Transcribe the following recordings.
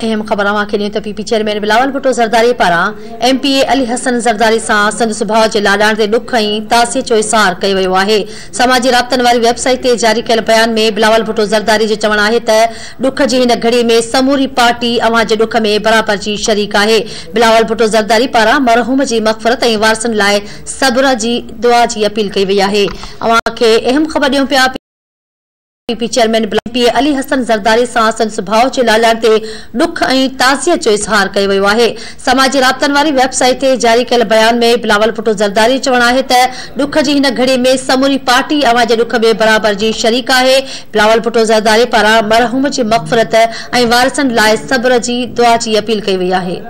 अहम ख़बर PP chairman Bilawal Bhutto Zardari पारां MPA अली हसन ज़रदारी सां संदसि सुभाउ जे लाॾाण ते ॾुख ऐं तासीअ जो इज़हार कयो वियो आहे। समाजी राब्तनि वारी वेबसाइट ते जारी कयल बयान में बिलावल भुट्टो ज़रदारी जो चवणु आहे त ॾुख जी हिन घड़ी में समूरी पार्टी अवां जे ॾुख में बराबर जी शरीक आहे। बिलावल भुट्टो ज़रदारी पारां मरहूम जी मग़फ़िरत ऐं वारसनि लाइ सब्र जी दुआ जी अपील कई वई आहे। अवां खे अहम ख़बर ॾियूं पिया PP chairman MPA Ali Hasan Zardari सां संदसि सुभाउ जे लाॾाण ते ॾुख ऐं ताज़ियत जो इज़हार कयो वियो आहे। समाजी राब्तनि वारी वेबसाइट ते जारी कयल बयान में बिलावल भुट्टो ज़रदारी चवणु आहे त ॾुख जी हिन घड़ी में समूरी पार्टी अवां जे ॾुख में बराबर जी शरीक आहे। बिलावल भुट्टो ज़रदारी पारां मरहूम जी मग़फ़िरत ऐं वारसनि लाइ सब्र जी दुआ जी अपील कई वई आहे।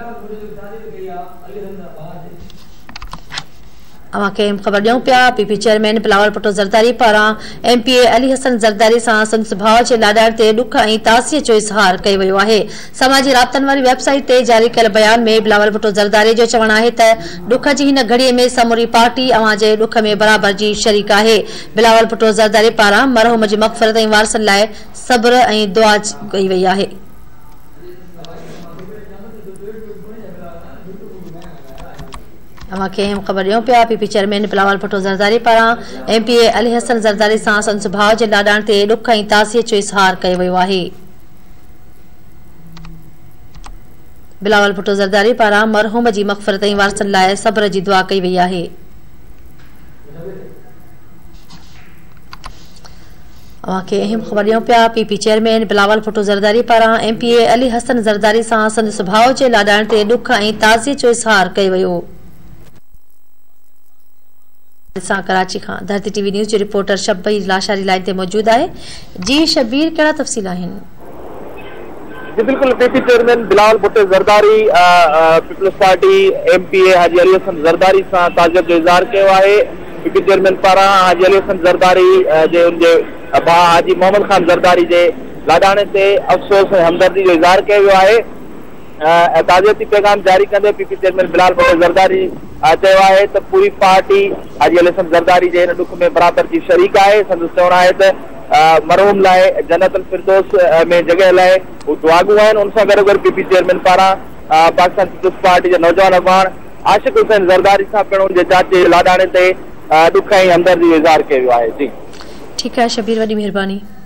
अवां खे ख़बर ॾियूं पिया पीपी चेयरमैन बिलावल भुट्टो ज़रदारी पारां MPA अली हसन ज़रदारी सां संदसि सुभाउ जे लाॾाण ते ॾुख ऐं तासीअ जो इज़हार कयो वियो आहे। समाजी राब्तनि वारी वेबसाइट ते जारी कयल बयान में बिलावल भुट्टो ज़रदारी जो चवणु आहे त ॾुख जी हिन घड़ीअ में समूरी पार्टी अवां जे ॾुख में बराबर जी शरीक आहे। बिलावल भुट्टो ज़रदारी पारां मरहूम जी मग़फ़िरत ऐं वारसनि लाइ सब्र ऐं दुआ कई वई आहे। अवां खे अहम ख़बर ॾियूं पिया पीपी चेयरमैन बिलावल भुट्टो ज़रदारी पारां MPA अली हसन ज़रदारी सां संदसि सुभाउ जे लाॾाण ते ॾुख ऐं तासीअ जो इज़हार कयो वियो आहे। बिलावल भुट्टो ज़रदारी पारां मरहूम जी मग़फ़िरत ऐं वारसनि लाइ सब्र जी दुआ कई वई आहे। अवां खे अहम ख़बर ॾियूं पिया पीपी चेयरमैन बिलावल भुट्टो ज़रदारी पारां MPA अली हसन ज़रदारी सां संदसि सुभाउ जे लाॾाण ते ॾुख ऐं ताज़ियत जो इज़हार कयो वियो। कराची खां धरती TV न्यूज़ जो रिपोर्टर शब्बीर लाशारी लाइन ते मौजूद है। जी शब्बीर, कहिड़ा तफ़सील आहिनि? जी बिल्कुल, PP chairman Bilawal Bhutto Zardari people's party MPA Haji Ali Hasan Zardari सां ताज़ियत जो इज़हार किया है। पीपी चेयरमैन पारां हाजी अली हसन ज़रदारी जे उनके भाउ हाजी मोहम्मद खान ज़रदारी जे लाॾाणे ते अफ़सोस ऐं हमदर्दी जो इज़हार किया वियो आहे। ताज़ियती पैगाम जारी कंदे पीपी चेयरमैन बिलावल भुट्टो ज़रदारी चयो आहे त पूरी पार्टी हाजी अली हसन ज़रदारी जे हिन ॾुख में बराबर जी शरीक आहे। संदसि चवणु आहे त मरहूम लाइ जन्नतुल फिरदौस में जॻह लाइ हू दुआगू आहिनि। उन सां गॾोगॾु पीपी चेयरमैन पारां पाकिस्तान पीपल्स पार्टी जे नौजवान अॻवान आशिक़ हुसैन ज़रदारी सां पिणु उनजे चाचे लाॾाणे ते ॾुख ऐं हमदर्दी जो इज़हार कयो वियो आहे। जी ठीकु आहे शब्बीर, वॾी महिरबानी।